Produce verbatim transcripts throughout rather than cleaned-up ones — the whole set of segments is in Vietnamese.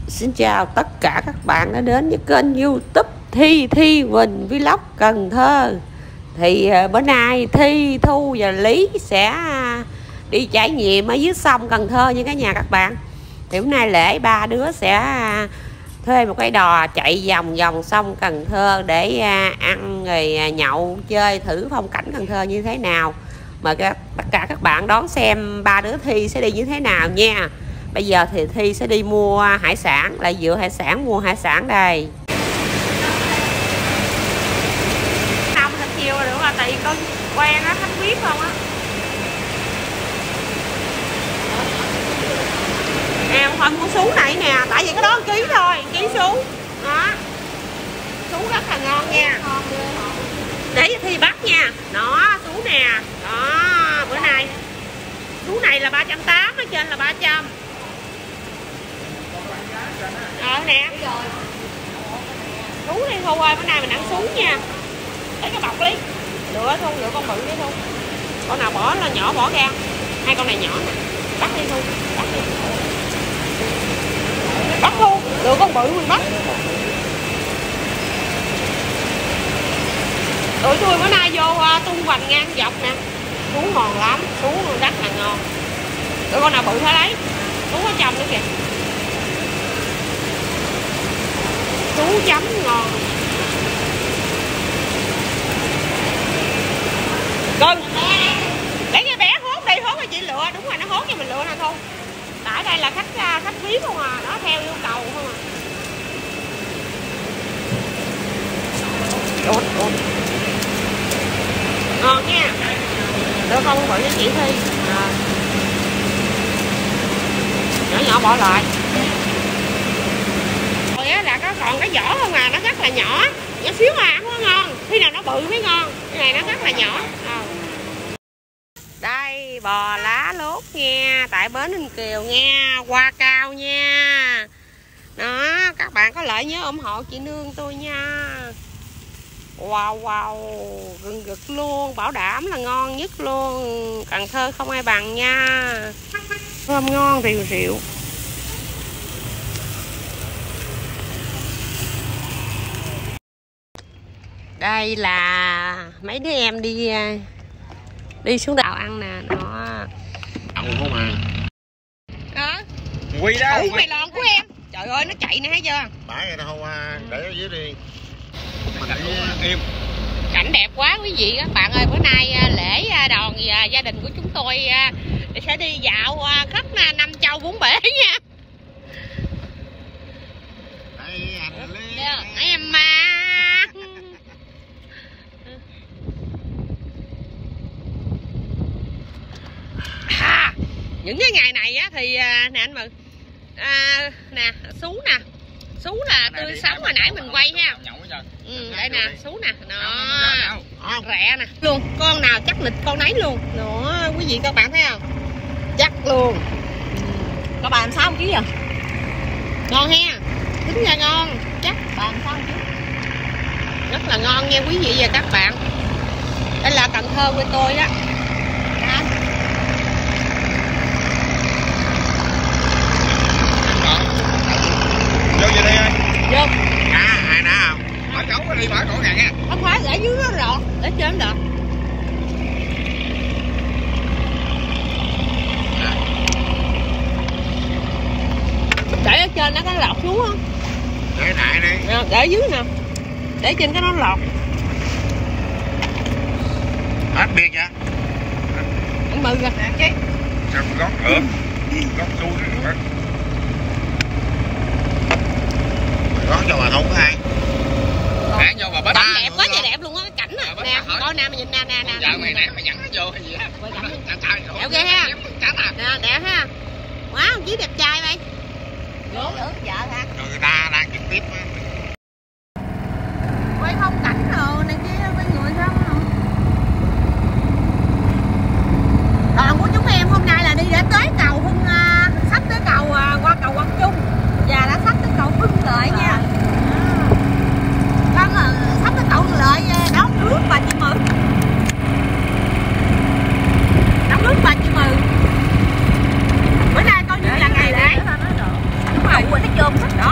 Xin chào tất cả các bạn đã đến với kênh YouTube Thi Thi Quỳnh Vlog Cần Thơ. Thì bữa nay Thi, Thu và Lý sẽ đi trải nghiệm ở dưới sông Cần Thơ như cả nhà các bạn. Thì hôm nay lễ ba đứa sẽ thuê một cái đò chạy vòng vòng sông Cần Thơ để ăn rồi nhậu chơi thử phong cảnh Cần Thơ như thế nào. Mời các, tất cả các bạn đón xem ba đứa Thi sẽ đi như thế nào nha. Bây giờ thì Thi sẽ đi mua hải sản, lại dựa hải sản mua hải sản đây. Năm thật chiều rồi đúng không? Tại vì con quen á, khách biết không á. Em không có sú này nè, tại vì cái đó ký thôi, ký sú. Đó. Sú rất là ngon nha. Để Thi bắt nha. Đó, sú nè. Đó, bữa nay sú này là ba trăm tám mươi, ở trên là ba trăm. Ờ nè. Sú đi Thu ơi, bữa nay mình ăn sú nha. Lấy cái bọc đi. Lựa Thu, lựa con bự đi Thu. Con nào bỏ là nhỏ bỏ ra. Hai con này nhỏ nè. Bắt đi Thu, bắt đi. Bắt Thu, lựa con bự mình bắt. Tụi tôi bữa nay vô uh, tung hoành ngang dọc nè. Sú ngon lắm, sú rất là ngon. Tụi con nào bự phải lấy. Sú ở trong nữa kìa. Sú chấm ngon. Cưng, lấy cái bé hốt đi, hốt cho chị lựa. Đúng rồi, nó hốt cho mình lựa nè Thu. Tại đây là khách khách VIP không à, nó theo yêu cầu không à. Ủa, ủa. Ngon nha. Đưa con bự cho chị Thi. À. Nhỏ nhỏ bỏ lại. Rồi á là có còn cái vỏ không à, nó rất là nhỏ. Nhỏ xíu mà không có ngon. Khi nào nó bự mới ngon. Cái này nó rất là nhỏ. À. Đây bò lá lốt nha, tại bến Ninh Kiều nha, hoa cao nha. Đó, các bạn có lợi nhớ ủng hộ chị Nương tôi nha. Wow wow, gừng gực luôn, bảo đảm là ngon nhất luôn. Cần Thơ không ai bằng nha. Thơm ngon rìu rìu. Đây là mấy đứa em đi đi xuống đảo ăn nè, nó ăn không à. Hả? Quy đó. Ủa mày lòn của em. Trời ơi nó chạy nè thấy chưa? Bả vậy đâu để ở dưới đi. Cảnh im. Cảnh đẹp quá quý vị các bạn ơi, bữa nay lễ đòn gia đình của chúng tôi sẽ đi dạo khắp năm châu bốn bể nha. Đây anh Lý. Em mà. À, những cái ngày này á thì nè anh Mừng. À, nè, sú nè. Sú là tươi sống hồi nãy mình quay ha. Ừ, đây nè, sú nè. Nó rẻ nè. Luôn, con nào chắc lịch con nấy luôn. Đó, quý vị các bạn thấy không? Chắc luôn. Các bạn sao chứ vậy? Ngon ha. Tính ra ngon, chắc bạn sao chứ? Rất là ngon nha quý vị và các bạn. Đây là Cần Thơ của tôi đó. Đó. Vô vô đây ơi. Vô. À, ai nè không? Bỏ chấu đi, bỏ cổ gà nha. Không phải, để dưới nó lọt, để trên lọt. Để ở trên nó có lọt xuống không? Để đại đi. À, để dưới nè. Để trên cái nó lọt. Hết biệt vậy? Anh Mừng rồi. Sao gót ướp. Gót xui nữa. Gót cho bà không có ai. Nè vô bà bến. Cảnh đẹp quá trời đẹp luôn á, cái cảnh nè. Nè, coi nè, mày nhìn nè nè nè. Giờ mày nè, mày dẫn nó vô hay gì á? Đẹp ghê ha. Nè, đẹp ha. Quá, ông chí đẹp trai mày. Vô nữa vợ hả? Rồi người ta đang trực tiếp. Quay phong cảnh rồi này kia với người không không? Đoàn của chúng em hôm nay là đi để tới cầu Hưng, uh, sắp tới cầu uh, qua cầu Quang Trung và đã sắp tới cầu Hưng Lợi nha. Con uh, sắp tới cầu Hưng Lợi đón nước bà chị Mừng. Đón nước bà chị Mừng. Bữa nay coi như là ngày lễ. Đúng rồi, nó chôm hết.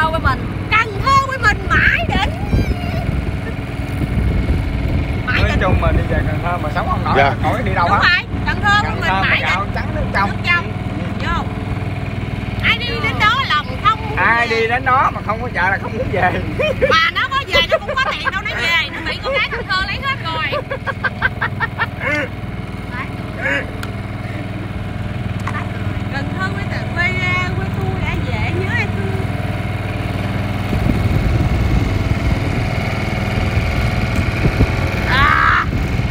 Thơ với mình, Cần Thơ với mình mãi đỉnh. Mãi nói đỉnh. chung mà đi về Cần Thơ mà sống không nổi, Dạ. khỏi đi đâu Đúng hết. rồi, Cần Thơ với Cần mình Thơ mà mãi gạo đỉnh. trắng nước trong. Nước trong. Vô. Ai đi đến đó lòng không muốn Ai về. đi đến đó mà không có chợ là không muốn về. Mà nó có về nó cũng có tiền đâu nó về, nó bị con gái Cần Thơ lấy hết rồi. Cần Thơ với tờ quê quê tôi đã dễ nhớ ai thương. À.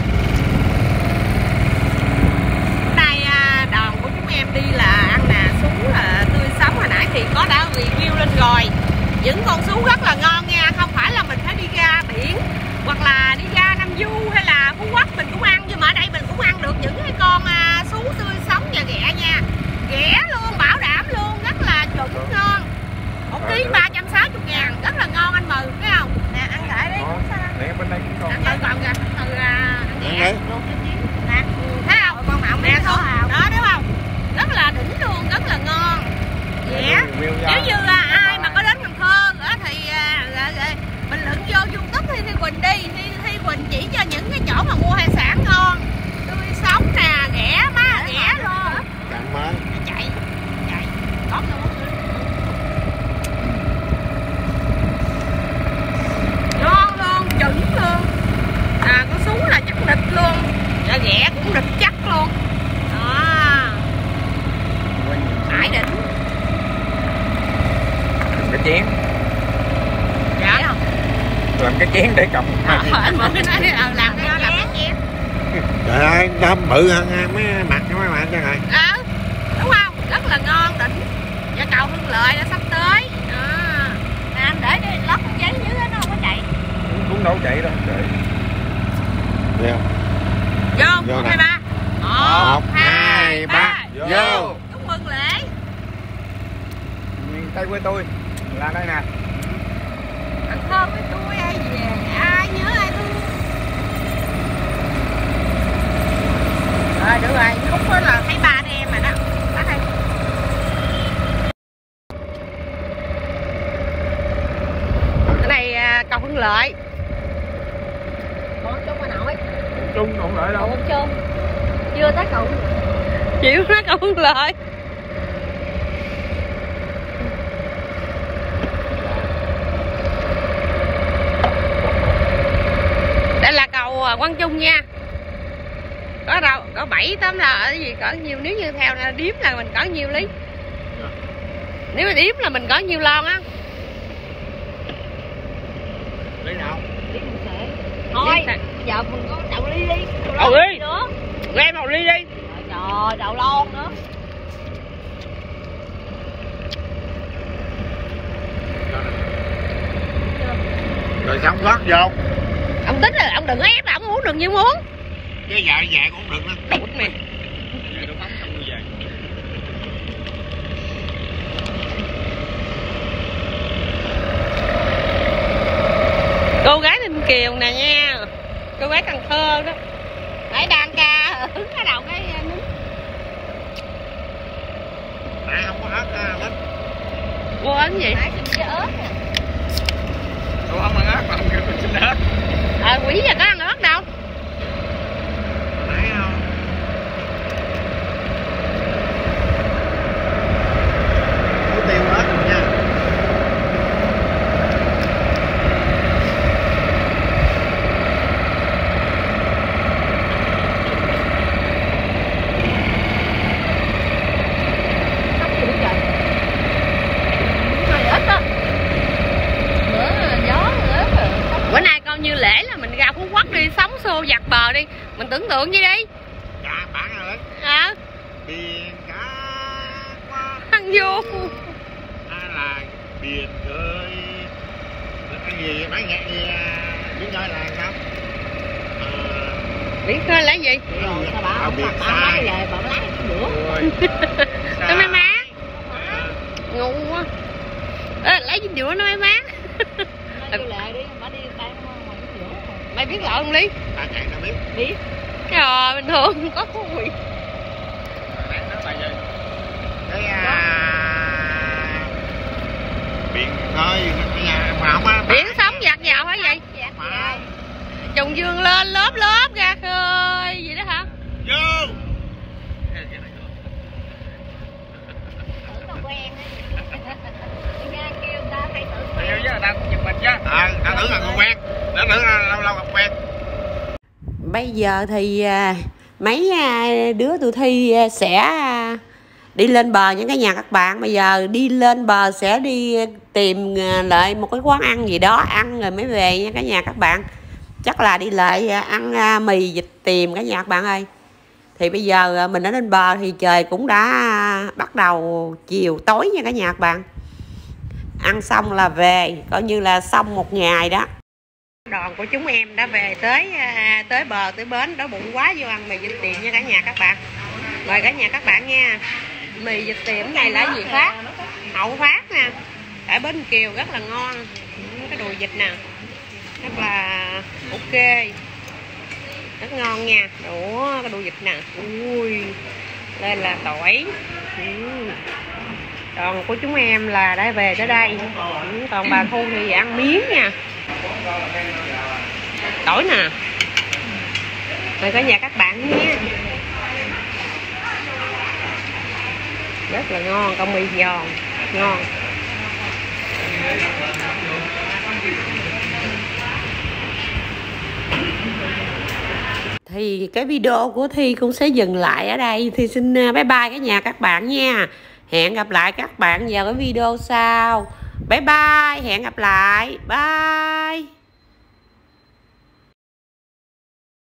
Đây đoàn của chúng em đi là ăn nà sú là tươi sống, hồi nãy thì có đã review lên rồi. Những con sú rất là ngon nha, không phải là mình phải đi ra biển hoặc là đi ra Nam Du hay là Phú Quốc mình cũng ăn, nhưng mà ở đây mình cũng ăn được những cái con à, sú tươi sống và ghẹ nha, ghẹ luôn, bảo đảm luôn, rất là chuẩn ngon. Một ký ba trăm sáu mươi ngàn, rất là ngon anh Mừ, thấy không? Nè ăn lại đi. Để bên đây cũng còn. Ăn lại còn kìa, từ ăn ghẹ đấy. luôn cái chiến. Nè, thấy không? Con mạo nè số đó đúng không? Rất là đỉnh luôn, rất là ngon. Ghẹ. Nếu như là ai mà có đến Cần Thơ đó thì à, à, à, bình luận vô YouTube Thi Thi Quỳnh đi, Thi Thi Quỳnh chỉ cho những cái chỗ mà mua hải sản ngon, tươi sống nè, ghẻ má, ghẻ luôn. Cảm ơn. Chạy, chạy, có luôn. Ngon luôn, chuẩn luôn. À, con sú là chắc địch luôn, và ghẻ cũng địch chắc luôn. Đó. Hải đỉnh. Cái chén. Dạ không? Làm cái chén để cầm. Ờ, anh Mười nói đi, ờ, làm cái đó làm cái chén. Trời ơi, đâm bự hơn mấy mặt của mấy bạn chứ rồi. Ờ, đúng không? Rất là ngon, đỉnh. Và cầu Hưng Lợi đã sắp tới. Đó. Nè, anh để cái lót con giấy dưới đó nó không có chạy. Cũng đâu chạy đâu, chạy. Vô. Vô, Vô một, nè. hai, ba. Một, hai, ba. Vô. Chúc mừng lễ. Miền Tây quê tôi là đây nè. Cần Thơ với tôi ai về, ai nhớ ai thương. Rồi, được rồi, khúc đó là thấy ba anh em rồi đó. Bắt đây. Cái này à, cầu Hưng Lợi. Còn Trung Hà Nội. Trung không lợi đâu. Còn Trung. Chưa tới cầu. Chịu nó cầu Hưng Lợi. Đây là cầu Quang Trung nha. Có đâu, có bảy tám là ở gì có nhiều, nếu như theo là điếm là mình có nhiêu lý. Nếu mà điếm là mình có nhiêu lon á. Lấy nào? Thôi, giờ mình có đậu ly đi. Đậu ly nữa. Em một ly đi. Trời, đậu lon nữa. Rồi xong rót vô. Ông tính là ông đừng ép là ông uống đừng như muốn. Cái dạ dạ cũng được đó. Đụt mày. Về nước mắm xong đi về. Cô gái Ninh Kiều nè nha. Cô gái Cần Thơ đó. Nãy đang ca hứng cái đầu cái nín. Nãy không có ớt hết. Vô ớt gì? Nãy xin cái ớt nè. Tôi không ăn ớt mà không kêu tôi xin ớt. Ờ quỷ giờ có ăn ớt đâu. Nãy không. Có tiêu ớt rồi nha. Bữa nay coi như lễ là mình ra Phú Quốc đi, sống xô dạt bờ đi. Mình tưởng tượng gì đi. Dạ bán rồi. Hả? Biển cá qua. Ăn vô. Hay là biển khơi. Cái gì bán nhạc gì biển khơi là sao? Biển khơi là gì? Rồi tao bảo ở ông biển mặc bảo lái sai. về bảo lái cái bữa Nó may mắn. Ngu quá. Ê, lấy gì nữa nó may mắn. nó kêu lệ đi bà đi bán ngoài cái giữa rồi. Mày biết lộn không Lý? Ta chạy ta biết. Biết Trời bình thường có khui. Bán nó tại gì? Cái à, biển khơi cái nhà mà không á. Biển sống giặt dạo hả vậy? Mà Trùng dương lên lớp lớp ra khơi vậy đó hả? vô. Thử mà quen á. Nghe kêu ta hay thử. Nhiều chứ, tao cũng giật mình chứ. À, ta tưởng là người quen, ta tưởng là lâu lâu gặp quen. Bây giờ thì à, mấy à, đứa tụi Thi à, sẽ à, đi lên bờ những cái nhà các bạn. Bây giờ đi lên bờ sẽ đi tìm à, lại một cái quán ăn gì đó ăn rồi mới về nha cả nhà các bạn. Chắc là đi lại à, ăn à, mì vịt tiềm cả nhà các bạn ơi. Thì bây giờ à, mình ở lên bờ thì trời cũng đã à, bắt đầu chiều tối nha cả nhà các bạn. Ăn xong là về, coi như là xong một ngày đó. Đoàn của chúng em đã về tới à, tới bờ tới bến, đói bụng quá vô ăn mì vịt tiệm nha cả nhà các bạn. Mời cả nhà các bạn nha. Mì vịt tiệm này là gì Phát? Hậu Phát nè. Ở Bến Kiều rất là ngon. Cái đùi vịt nè. Rất là ok. Rất ngon nha. Ủa cái đùi vịt nè. Ui. Đây là tỏi. Ừ. Còn của chúng em là đã về tới đây. Còn bà Thu thì ăn miếng nha. Tỏi nè. Mời cả nhà các bạn nha. Rất là ngon, con mì giòn ngon. Thì cái video của Thi cũng sẽ dừng lại ở đây. Thì xin bye bye cả nhà các bạn nha. Hẹn gặp lại các bạn vào cái video sau. Bye bye, hẹn gặp lại. Bye.